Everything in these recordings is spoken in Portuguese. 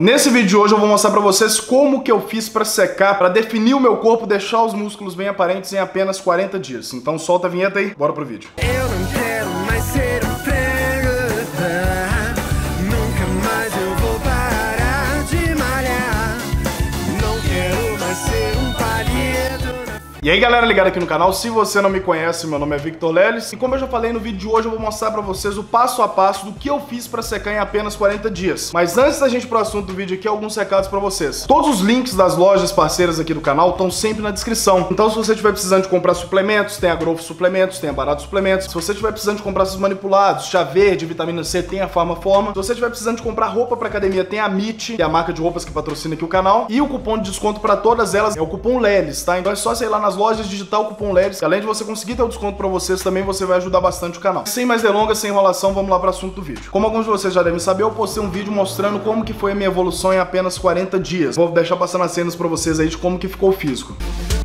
Nesse vídeo de hoje eu vou mostrar pra vocês como que eu fiz pra secar, pra definir o meu corpo, deixar os músculos bem aparentes em apenas 40 dias. Então solta a vinheta aí, bora pro vídeo. Eu não quero mais ser um prego, nunca mais eu vou parar de malhar. Não quero mais ser um palito. E aí galera ligada aqui no canal, se você não me conhece, meu nome é Victor Lelis e como eu já falei no vídeo de hoje eu vou mostrar pra vocês o passo a passo do que eu fiz pra secar em apenas 40 dias. Mas antes da gente ir pro assunto do vídeo aqui, alguns recados pra vocês. Todos os links das lojas parceiras aqui do canal estão sempre na descrição. Então se você estiver precisando de comprar suplementos, tem a Growth Suplementos, tem a Barato Suplementos. Se você estiver precisando de comprar esses manipulados, chá verde, vitamina C, tem a Farmaforma. Se você estiver precisando de comprar roupa pra academia, tem a MIT, que é a marca de roupas que patrocina aqui o canal. E o cupom de desconto pra todas elas é o cupom Lelis, tá? Então é só você ir lá nas lojas, digitar o cupom Lelis, que além de você conseguir ter o desconto pra vocês, também você vai ajudar bastante o canal. Sem mais delongas, sem enrolação, vamos lá pro assunto do vídeo. Como alguns de vocês já devem saber, eu postei um vídeo mostrando como que foi a minha evolução em apenas 40 dias. Vou deixar passando as cenas pra vocês aí de como que ficou o físico.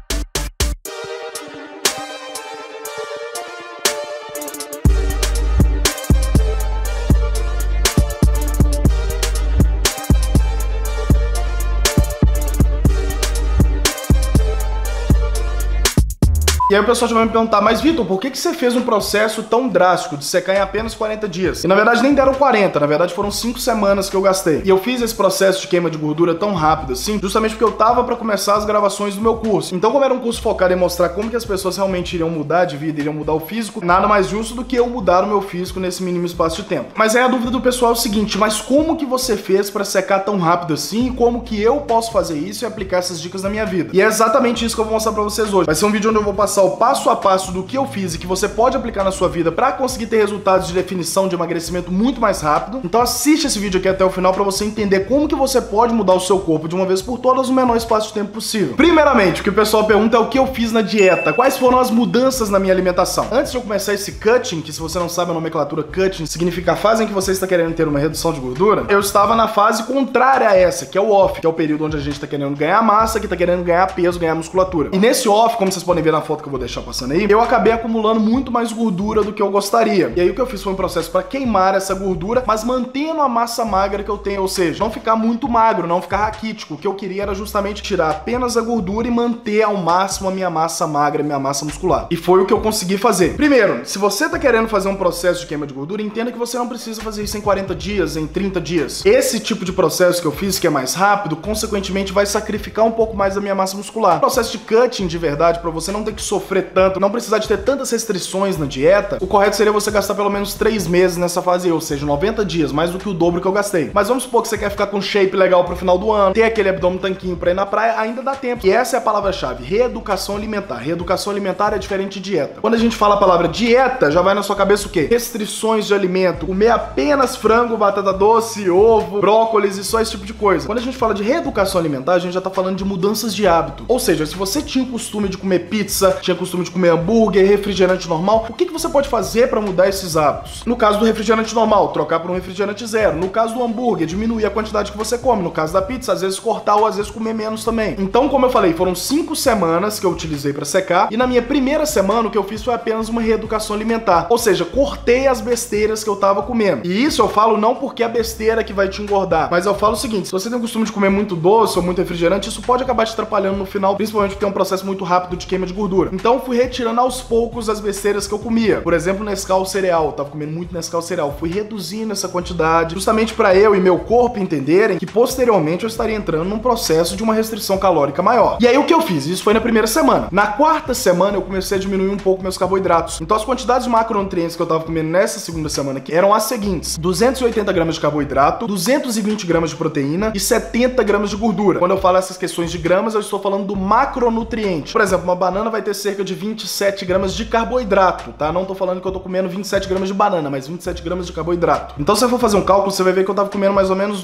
E aí o pessoal já vai me perguntar, mas Vitor, por que você fez um processo tão drástico de secar em apenas 40 dias? E na verdade nem deram 40, na verdade foram 5 semanas que eu gastei. E eu fiz esse processo de queima de gordura tão rápido assim, justamente porque eu tava pra começar as gravações do meu curso. Então como era um curso focado em mostrar como que as pessoas realmente iriam mudar de vida, iriam mudar o físico, nada mais justo do que eu mudar o meu físico nesse mínimo espaço de tempo. Mas aí a dúvida do pessoal é o seguinte, mas como que você fez pra secar tão rápido assim? E como que eu posso fazer isso e aplicar essas dicas na minha vida? E é exatamente isso que eu vou mostrar pra vocês hoje. Vai ser um vídeo onde eu vou passar o passo a passo do que eu fiz e que você pode aplicar na sua vida para conseguir ter resultados de definição de emagrecimento muito mais rápido. Então assiste esse vídeo aqui até o final para você entender como que você pode mudar o seu corpo de uma vez por todas no menor espaço de tempo possível. Primeiramente, o que o pessoal pergunta é o que eu fiz na dieta, quais foram as mudanças na minha alimentação. Antes de eu começar esse cutting, que se você não sabe a nomenclatura cutting significa a fase em que você está querendo ter uma redução de gordura, eu estava na fase contrária a essa, que é o off, que é o período onde a gente está querendo ganhar massa, que está querendo ganhar peso, ganhar musculatura. E nesse off, como vocês podem ver na foto que eu vou deixar passando aí, eu acabei acumulando muito mais gordura do que eu gostaria. E aí o que eu fiz foi um processo para queimar essa gordura, mas mantendo a massa magra que eu tenho, ou seja, não ficar muito magro, não ficar raquítico. O que eu queria era justamente tirar apenas a gordura e manter ao máximo a minha massa magra, a minha massa muscular. E foi o que eu consegui fazer. Primeiro, se você tá querendo fazer um processo de queima de gordura, entenda que você não precisa fazer isso em 40 dias, em 30 dias. Esse tipo de processo que eu fiz, que é mais rápido, consequentemente vai sacrificar um pouco mais da minha massa muscular. O processo de cutting de verdade, para você não ter que sofrer tanto, não precisar de ter tantas restrições na dieta, o correto seria você gastar pelo menos 3 meses nessa fase, ou seja, 90 dias, mais do que o dobro que eu gastei. Mas vamos supor que você quer ficar com shape legal pro final do ano, ter aquele abdômen tanquinho pra ir na praia, ainda dá tempo. E essa é a palavra-chave, reeducação alimentar. Reeducação alimentar é diferente de dieta. Quando a gente fala a palavra dieta, já vai na sua cabeça o quê? Restrições de alimento, comer apenas frango, batata doce, ovo, brócolis e só esse tipo de coisa. Quando a gente fala de reeducação alimentar, a gente já tá falando de mudanças de hábito. Ou seja, se você tinha o costume de comer pizza, tinha costume de comer hambúrguer, refrigerante normal, o que você pode fazer para mudar esses hábitos? No caso do refrigerante normal, trocar por um refrigerante zero. No caso do hambúrguer, diminuir a quantidade que você come. No caso da pizza, às vezes cortar ou às vezes comer menos também. Então, como eu falei, foram 5 semanas que eu utilizei para secar e na minha primeira semana o que eu fiz foi apenas uma reeducação alimentar. Ou seja, cortei as besteiras que eu tava comendo. E isso eu falo não porque é a besteira que vai te engordar, mas eu falo o seguinte, se você tem o costume de comer muito doce ou muito refrigerante, isso pode acabar te atrapalhando no final, principalmente porque é um processo muito rápido de queima de gordura. Então, eu fui retirando aos poucos as besteiras que eu comia. Por exemplo, Nescau cereal, eu tava comendo muito Nescau cereal, fui reduzindo essa quantidade, justamente para eu e meu corpo entenderem que posteriormente eu estaria entrando num processo de uma restrição calórica maior. E aí o que eu fiz? Isso foi na primeira semana. Na quarta semana eu comecei a diminuir um pouco meus carboidratos. Então as quantidades de macronutrientes que eu tava comendo nessa segunda semana aqui eram as seguintes: 280 gramas de carboidrato, 220 gramas de proteína e 70 gramas de gordura. Quando eu falo essas questões de gramas, eu estou falando do macronutriente. Por exemplo, uma banana vai ter cerca de 27 gramas de carboidrato, tá? Não tô falando que eu tô comendo 27 gramas de banana, mas 27 gramas de carboidrato. Então se eu for fazer um cálculo, você vai ver que eu tava comendo mais ou menos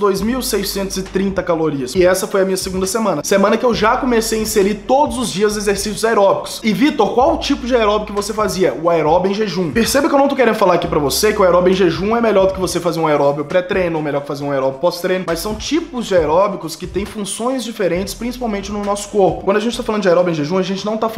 2.630 calorias. E essa foi a minha segunda semana. Semana que eu já comecei a inserir todos os dias exercícios aeróbicos. E Vitor, qual o tipo de aeróbico que você fazia? O aeróbio em jejum. Perceba que eu não tô querendo falar aqui pra você que o aeróbio em jejum é melhor do que você fazer um aeróbio pré-treino, ou melhor que fazer um aeróbio pós-treino, mas são tipos de aeróbicos que têm funções diferentes, principalmente no nosso corpo. Quando a gente tá falando de aeróbio em jejum, a gente não tá falando de melhorar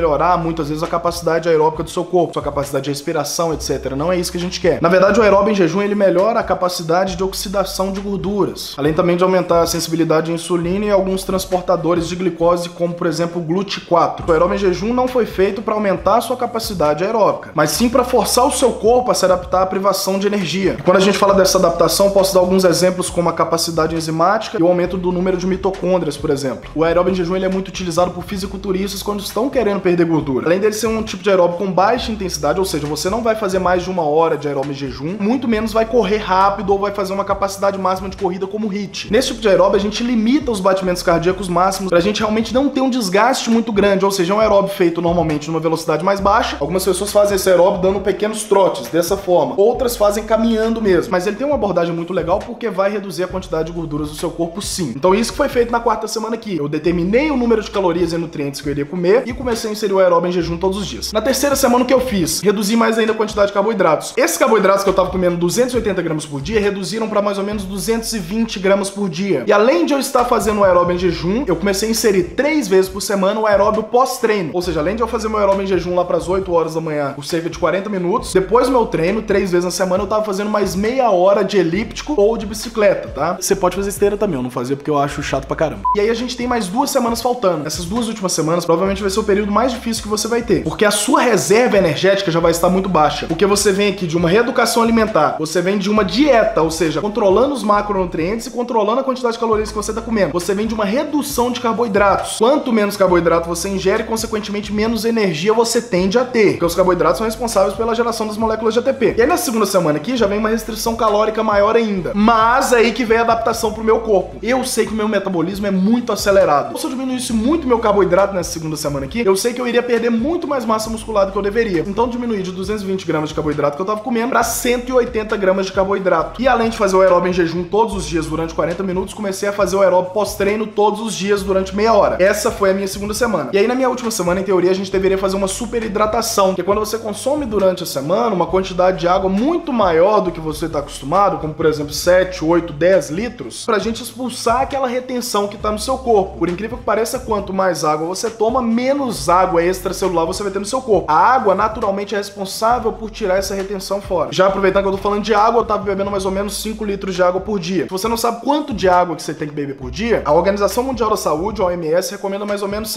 melhorar muitas vezes a capacidade aeróbica do seu corpo, sua capacidade de respiração, etc. Não é isso que a gente quer. Na verdade, o aeróbio em jejum, ele melhora a capacidade de oxidação de gorduras, além também de aumentar a sensibilidade à insulina e alguns transportadores de glicose, como por exemplo o GLUT4. O aeróbio em jejum não foi feito para aumentar a sua capacidade aeróbica, mas sim para forçar o seu corpo a se adaptar à privação de energia. E quando a gente fala dessa adaptação, posso dar alguns exemplos como a capacidade enzimática e o aumento do número de mitocôndrias, por exemplo. O aeróbio em jejum, ele é muito utilizado por fisiculturistas quando estão querendo perder gordura. Além dele ser um tipo de aeróbio com baixa intensidade, ou seja, você não vai fazer mais de 1 hora de aeróbio em jejum, muito menos vai correr rápido ou vai fazer uma capacidade máxima de corrida como HIIT. Nesse tipo de aeróbio, a gente limita os batimentos cardíacos máximos pra gente realmente não ter um desgaste muito grande, ou seja, é um aeróbio feito normalmente numa velocidade mais baixa. Algumas pessoas fazem esse aeróbio dando pequenos trotes, dessa forma. Outras fazem caminhando mesmo. Mas ele tem uma abordagem muito legal porque vai reduzir a quantidade de gorduras do seu corpo, sim. Então isso que foi feito na 4ª semana aqui. Eu determinei o número de calorias e nutrientes que eu iria comer e comecei a inserir o aeróbio em jejum todos os dias. Na 3ª semana, o que eu fiz? Reduzi mais ainda a quantidade de carboidratos. Esses carboidratos que eu tava comendo 280 gramas por dia, reduziram para mais ou menos 220 gramas por dia. E além de eu estar fazendo o aeróbio em jejum, eu comecei a inserir 3 vezes por semana o aeróbio pós-treino. Ou seja, além de eu fazer meu aeróbio em jejum lá para as 8 horas da manhã, por cerca de 40 minutos, depois do meu treino, 3 vezes na semana, eu tava fazendo mais meia hora de elíptico ou de bicicleta, tá? Você pode fazer esteira também, eu não fazia porque eu acho chato pra caramba. E aí a gente tem mais 2 semanas faltando. Essas 2 últimas semanas provavelmente vai ser o período mais difícil que você vai ter, porque a sua reserva energética já vai estar muito baixa, porque você vem aqui de uma reeducação alimentar, você vem de uma dieta, ou seja, controlando os macronutrientes e controlando a quantidade de calorias que você tá comendo. Você vem de uma redução de carboidratos. Quanto menos carboidrato você ingere, consequentemente menos energia você tende a ter, porque os carboidratos são responsáveis pela geração das moléculas de ATP. E aí na 2ª semana aqui já vem uma restrição calórica maior ainda. Mas aí que vem a adaptação pro meu corpo. Eu sei que o meu metabolismo é muito acelerado. Então, se eu diminuísse muito meu carboidrato nessa 2ª semana aqui, eu sei que eu iria perder muito mais massa muscular do que eu deveria. Então diminuí de 220 gramas de carboidrato que eu tava comendo para 180 gramas de carboidrato. E além de fazer o aeróbio em jejum todos os dias durante 40 minutos, comecei a fazer o aeróbio pós-treino todos os dias durante meia hora. Essa foi a minha 2ª semana. E aí na minha última semana, em teoria, a gente deveria fazer uma super hidratação, que é quando você consome durante a semana uma quantidade de água muito maior do que você está acostumado, como por exemplo 7, 8, 10 litros, pra gente expulsar aquela retenção que tá no seu corpo. Por incrível que pareça, quanto mais água você toma, menos água extracelular você vai ter no seu corpo. A água naturalmente é responsável por tirar essa retenção fora. Já aproveitando que eu tô falando de água, eu tava bebendo mais ou menos 5 litros de água por dia. Se você não sabe quanto de água que você tem que beber por dia, a Organização Mundial da Saúde, a OMS, recomenda mais ou menos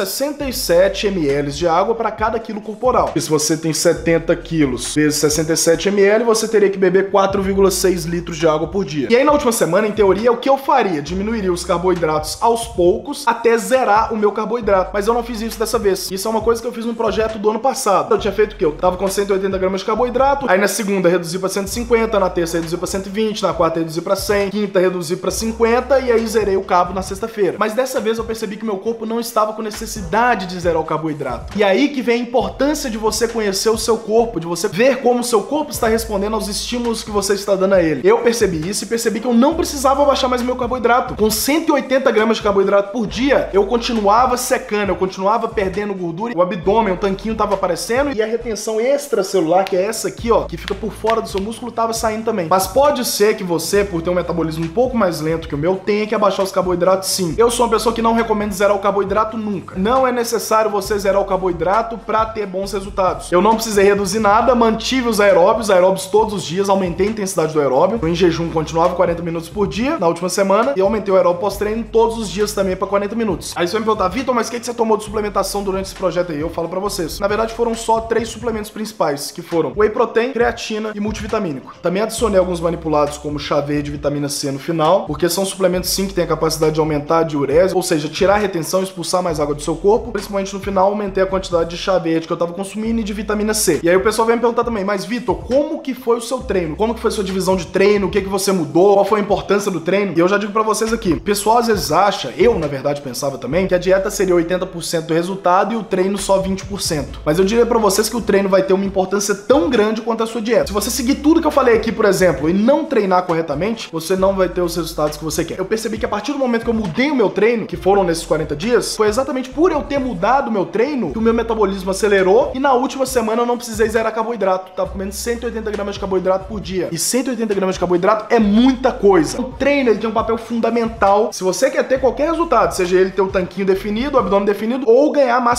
67 ml de água para cada quilo corporal. E se você tem 70 quilos vezes 67 ml, você teria que beber 4,6 litros de água por dia. E aí na última semana, em teoria, o que eu faria? Diminuiria os carboidratos aos poucos até zerar o meu carboidrato. Mas eu não fiz isso dessa vez. Isso é uma coisa que eu fiz no projeto do ano passado. Eu tinha feito o quê? Eu tava com 180 gramas de carboidrato, aí na segunda reduzi pra 150, na terça reduzi pra 120, na quarta reduzi pra 100, quinta reduzi pra 50 e aí zerei o carbo na sexta-feira. Mas dessa vez eu percebi que meu corpo não estava com necessidade de zerar o carboidrato. E aí que vem a importância de você conhecer o seu corpo, de você ver como o seu corpo está respondendo aos estímulos que você está dando a ele. Eu percebi isso e percebi que eu não precisava baixar mais o meu carboidrato. Com 180 gramas de carboidrato por dia, eu continuava secando, eu continuava perdendo gordura, o abdômen, o tanquinho tava aparecendo e a retenção extracelular, que é essa aqui, ó, que fica por fora do seu músculo, tava saindo também. Mas pode ser que você, por ter um metabolismo um pouco mais lento que o meu, tenha que abaixar os carboidratos sim. Eu sou uma pessoa que não recomendo zerar o carboidrato nunca. Não é necessário você zerar o carboidrato pra ter bons resultados. Eu não precisei reduzir nada, mantive os aeróbios todos os dias, aumentei a intensidade do aeróbio. Em jejum continuava 40 minutos por dia na última semana e aumentei o aeróbio pós-treino todos os dias também pra 40 minutos. Aí você vai me perguntar, Vitor, mas o que você tomou de suplementação durante esse projeto aí? Eu falo pra vocês. Na verdade foram só 3 suplementos principais, que foram whey protein, creatina e multivitamínico. Também adicionei alguns manipulados como chá verde e vitamina C no final, porque são suplementos sim que têm a capacidade de aumentar a diurese, ou seja, tirar a retenção e expulsar mais água do seu corpo. Principalmente no final aumentei a quantidade de chá verde que eu tava consumindo e de vitamina C. E aí o pessoal vem me perguntar também, mas Vitor, como que foi o seu treino? Como que foi a sua divisão de treino? O que você mudou? Qual foi a importância do treino? E eu já digo pra vocês aqui, o pessoal às vezes acha, eu na verdade pensava também, que a dieta seria 80% do resultado e o treino só 20%. Mas eu diria pra vocês que o treino vai ter uma importância tão grande quanto a sua dieta. Se você seguir tudo que eu falei aqui, por exemplo, e não treinar corretamente, você não vai ter os resultados que você quer. Eu percebi que a partir do momento que eu mudei o meu treino, que foram nesses 40 dias, foi exatamente por eu ter mudado o meu treino que o meu metabolismo acelerou e na última semana eu não precisei zerar carboidrato. Tava comendo 180 gramas de carboidrato por dia. E 180 gramas de carboidrato é muita coisa. O treino, ele tem um papel fundamental se você quer ter qualquer resultado, seja ele ter o tanquinho definido, o abdômen definido ou ganhar massa muscular.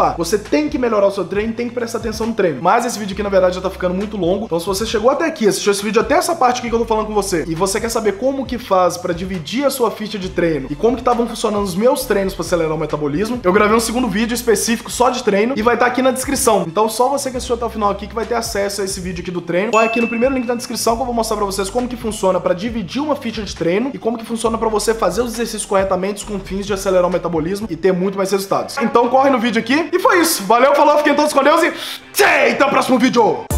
falar. Você tem que melhorar o seu treino, tem que prestar atenção no treino. Mas esse vídeo aqui, na verdade, já tá ficando muito longo. Então se você chegou até aqui, assistiu esse vídeo até essa parte aqui que eu tô falando com você, e você quer saber como que faz pra dividir a sua ficha de treino e como que estavam funcionando os meus treinos pra acelerar o metabolismo, eu gravei um segundo vídeo específico só de treino e vai estar aqui na descrição. Então só você que assistiu até o final aqui que vai ter acesso a esse vídeo aqui do treino. Vai aqui no primeiro link na descrição que eu vou mostrar pra vocês como que funciona pra dividir uma ficha de treino e como que funciona pra você fazer os exercícios corretamente com fins de acelerar o metabolismo e ter muito mais resultados. Então corre no vídeo aqui. E foi isso. Valeu, falou, fiquem todos com Deus e até o próximo vídeo.